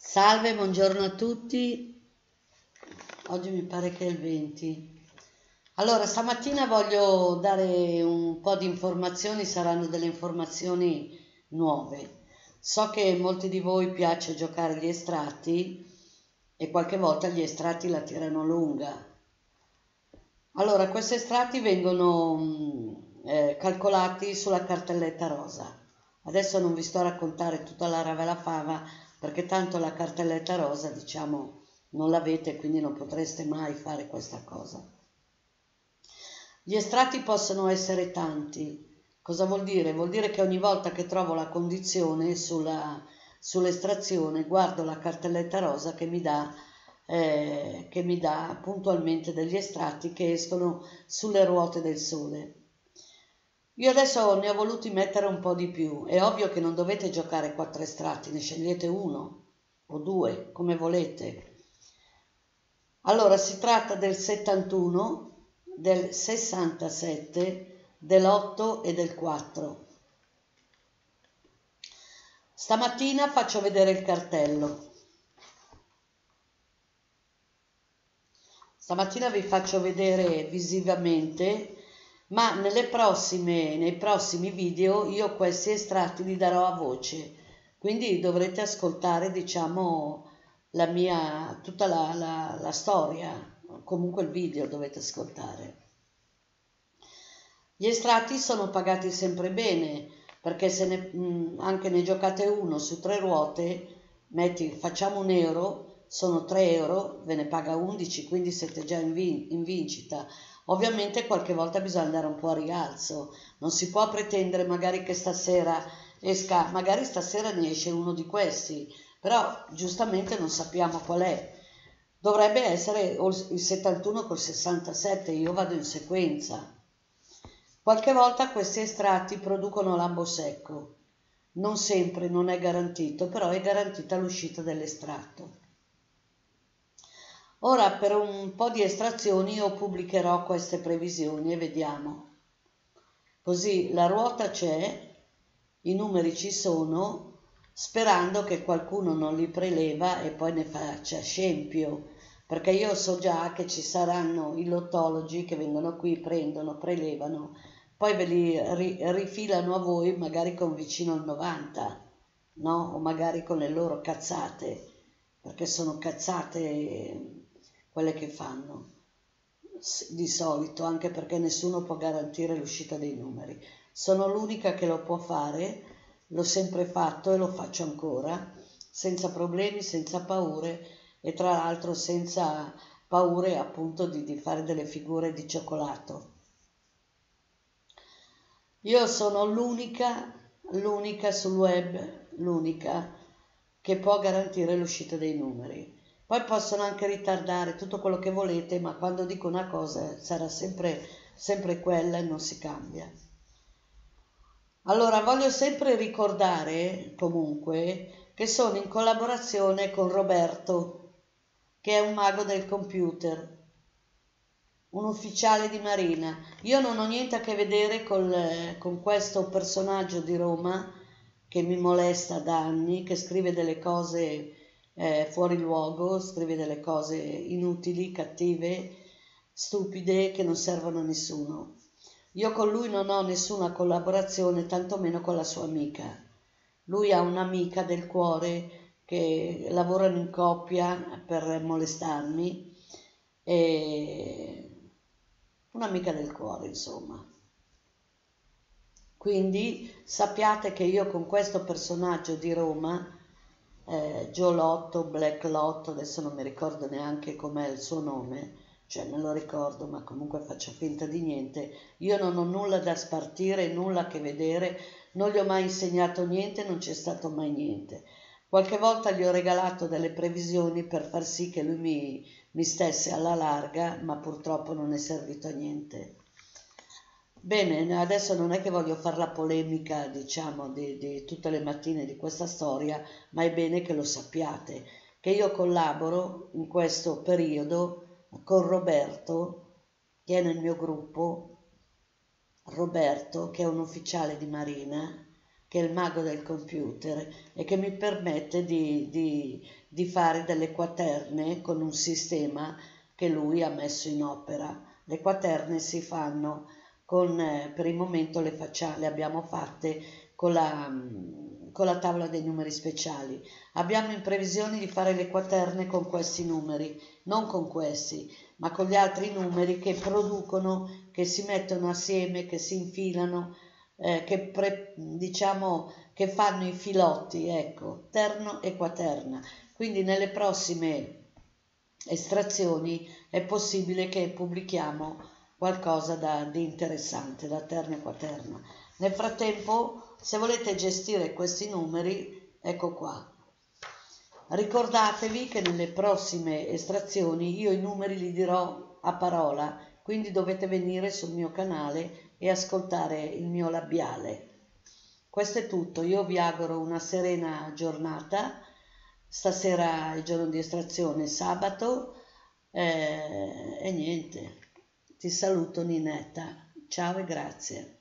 Salve, buongiorno a tutti. Oggi mi pare che è il 20. Allora, stamattina voglio dare un po' di informazioni, saranno delle informazioni nuove. So che a molti di voi piace giocare agli estratti e qualche volta gli estratti la tirano lunga. Allora, questi estratti vengono calcolati sulla cartelletta rosa. Adesso non vi sto a raccontare tutta la rava e la fava perché tanto la cartelletta rosa, diciamo, non l'avete, quindi non potreste mai fare questa cosa. Gli estratti possono essere tanti. Cosa vuol dire? Vuol dire che ogni volta che trovo la condizione sull'estrazione guardo la cartelletta rosa che mi dà puntualmente degli estratti che escono sulle ruote del sole. Io adesso ne ho voluti mettere un po' di più. È ovvio che non dovete giocare 4 estratti, ne scegliete uno o due, come volete. Allora, si tratta del 71, del 67, dell'8 e del 4. Stamattina faccio vedere il cartello. Stamattina vi faccio vedere visivamente, ma nei prossimi video io questi estratti li darò a voce, quindi dovrete ascoltare, diciamo, tutta la storia, comunque il video dovete ascoltare. Gli estratti sono pagati sempre bene, perché se anche ne giocate uno su 3 ruote, facciamo €1, sono 3 euro, ve ne paga 11, quindi siete già in vincita. Ovviamente qualche volta bisogna andare un po' a rialzo, non si può pretendere magari che stasera magari stasera ne esce uno di questi, però giustamente non sappiamo qual è. Dovrebbe essere il 71 col 67, io vado in sequenza. Qualche volta questi estratti producono lambo secco, non sempre, non è garantito, però è garantita l'uscita dell'estratto. Ora per un po' di estrazioni io pubblicherò queste previsioni e vediamo. Così la ruota c'è, i numeri ci sono, sperando che qualcuno non li preleva e poi ne faccia scempio, perché io so già che ci saranno i lottologi che vengono qui, prendono, prelevano, poi ve li rifilano a voi magari con vicino al 90, no? O magari con le loro cazzate, perché sono cazzate quelle che fanno di solito, anche perché nessuno può garantire l'uscita dei numeri. Sono l'unica che lo può fare, l'ho sempre fatto e lo faccio ancora, senza problemi, senza paure e tra l'altro senza paure appunto di fare delle figure di cioccolato. Io sono l'unica sul web, l'unica che può garantire l'uscita dei numeri. Poi possono anche ritardare tutto quello che volete, ma quando dico una cosa sarà sempre quella e non si cambia. Allora, voglio sempre ricordare comunque che sono in collaborazione con Roberto, che è un mago del computer, un ufficiale di marina. Io non ho niente a che vedere con questo personaggio di Roma che mi molesta da anni, che scrive delle cose fuori luogo, scrive delle cose inutili, cattive, stupide, che non servono a nessuno. Io con lui non ho nessuna collaborazione, tantomeno con la sua amica. Lui ha un'amica del cuore che lavorano in coppia per molestarmi e un'amica del cuore, insomma. Quindi sappiate che io con questo personaggio di Roma, Joe Lotto, Black Lotto, adesso non mi ricordo neanche com'è il suo nome, cioè me lo ricordo, ma comunque faccio finta di niente. Io non ho nulla da spartire, nulla a che vedere, non gli ho mai insegnato niente, non c'è stato mai niente. Qualche volta gli ho regalato delle previsioni per far sì che lui mi stesse alla larga, ma purtroppo non è servito a niente. Bene, adesso non è che voglio fare la polemica, diciamo, di tutte le mattine di questa storia, ma è bene che lo sappiate, che io collaboro in questo periodo con Roberto, che è nel mio gruppo, Roberto, che è un ufficiale di marina, che è il mago del computer e che mi permette di fare delle quaterne con un sistema che lui ha messo in opera. Le quaterne si fanno con, per il momento le abbiamo fatte con la tavola dei numeri speciali. Abbiamo in previsione di fare le quaterne con questi numeri, non con questi, ma con gli altri numeri che producono, che si mettono assieme, che si infilano, diciamo che fanno i filotti, ecco, terno e quaterna. Quindi nelle prossime estrazioni è possibile che pubblichiamo qualcosa di interessante da terno e quaterna. Nel frattempo, se volete gestire questi numeri, ecco qua. Ricordatevi che nelle prossime estrazioni io i numeri li dirò a parola, quindi dovete venire sul mio canale e ascoltare il mio labiale. Questo è tutto, io vi auguro una serena giornata. Stasera è il giorno di estrazione, sabato, e niente, ti saluto Ninetta, ciao e grazie.